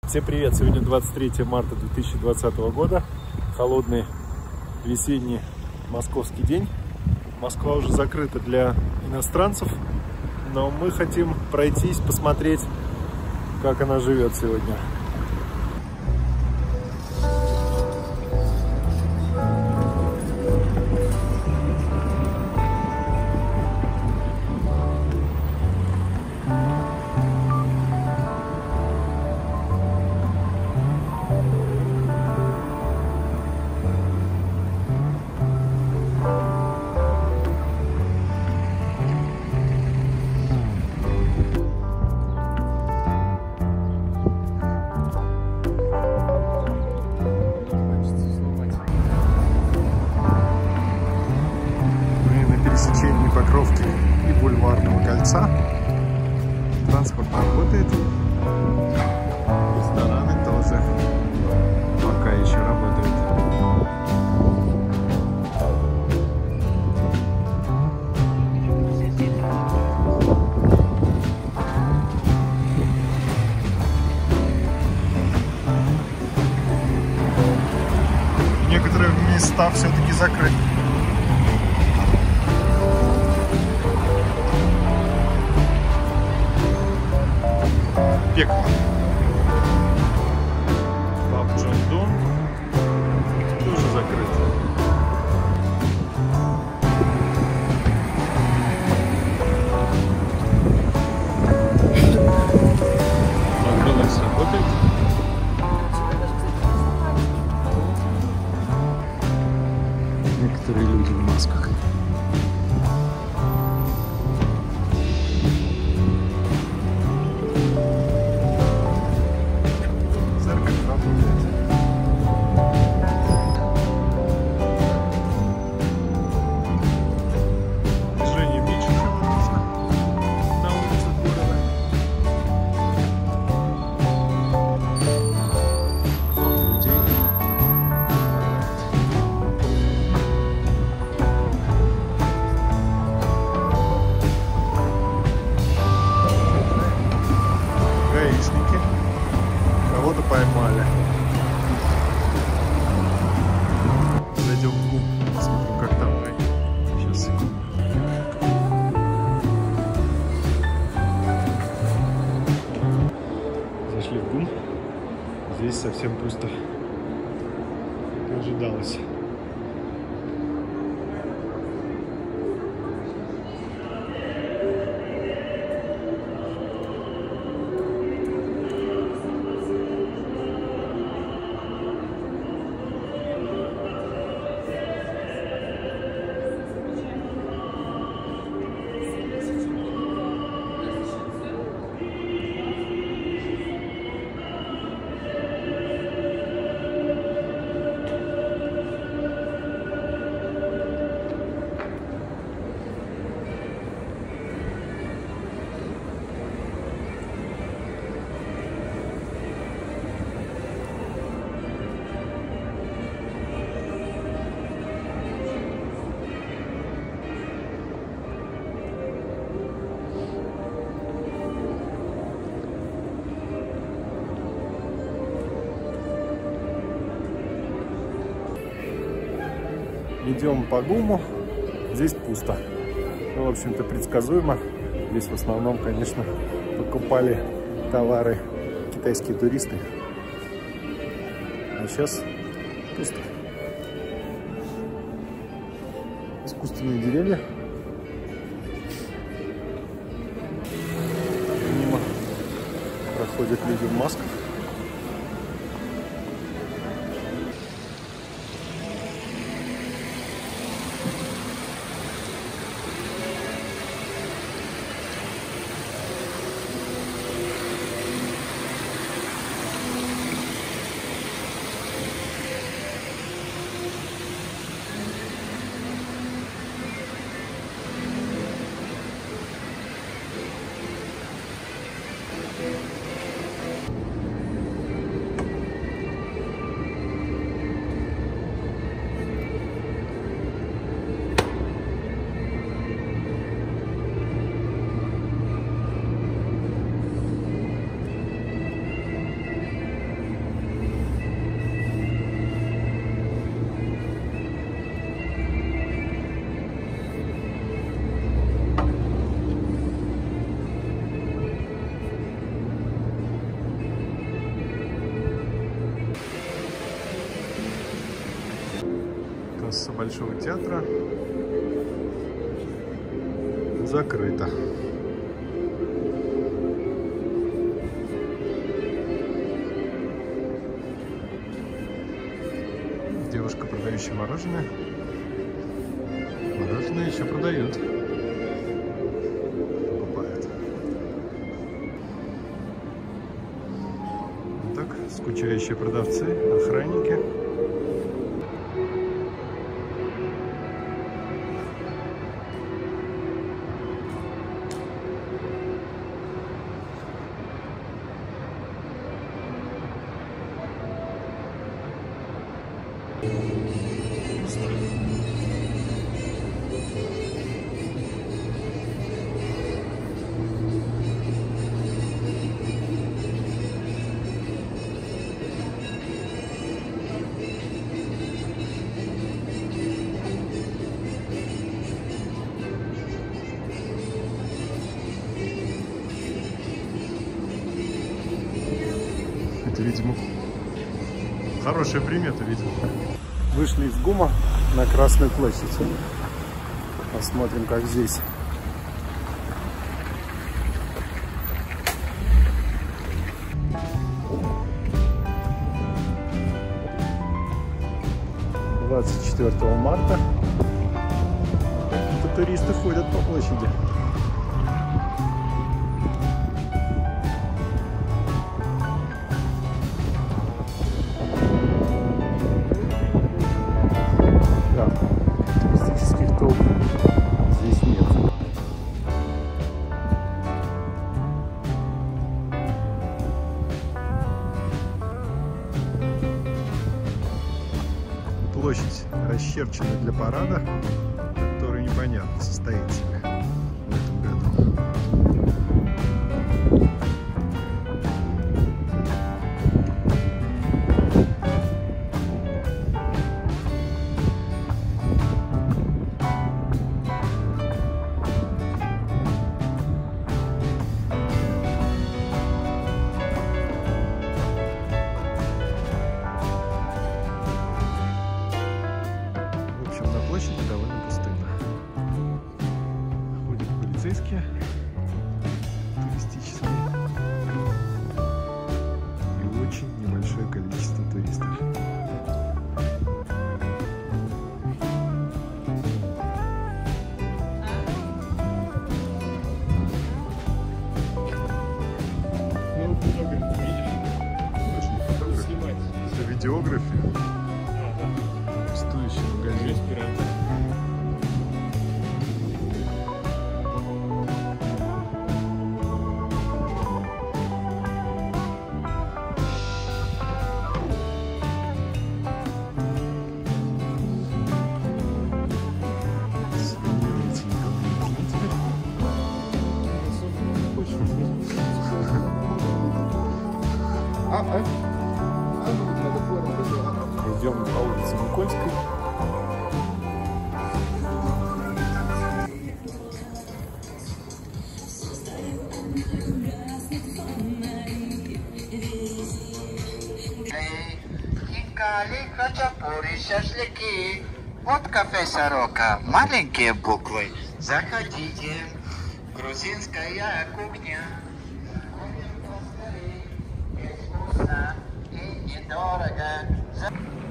Всем привет! Сегодня 23 марта 2020 года. Холодный весенний московский день. Москва уже закрыта для иностранцев, но мы хотим пройтись, посмотреть, как она живет сегодня. Пересечении Покровки и Бульварного кольца. Транспорт работает. Рестораны тоже пока еще работают. Некоторые места все-таки закрыты. Пекла. Паб Джон Дон тоже закрыт. Макдональдс работает. Некоторые люди в масках. Кого-то поймали. Зайдем в ГУМ, посмотрим, как там. Сейчас, секунду. Зашли в ГУМ. Здесь совсем пусто, как и ожидалось. Идем по ГУМу, здесь пусто. Ну, в общем-то, предсказуемо. Здесь в основном, конечно, покупали товары китайские туристы. А сейчас пусто. Искусственные деревья. Мимо проходят люди в масках. Касса Большого театра закрыта. Девушка, продающая мороженое. Мороженое еще продают. Покупают. Вот так, скучающие продавцы, охранники. Это, видимо, хорошая примета, видимо. Вышли из ГУМа на Красную площадь. Посмотрим, как здесь. «24 марта». Какие-то туристы ходят по площади. Туристических толп здесь нет. Площадь расчерчена для парада, который непонятно, состоится ли в этом году. На площади довольно пустынно. Ходят полицейские туристические и очень небольшое количество туристов. Это видеография. Пустующий магазин. Идем по улице Никольской. Хинкали, хачапури, шашлыки. Вот кафе «Сорока». Маленькие буквы. Заходите. Грузинская кухня. Вкусно и недорого.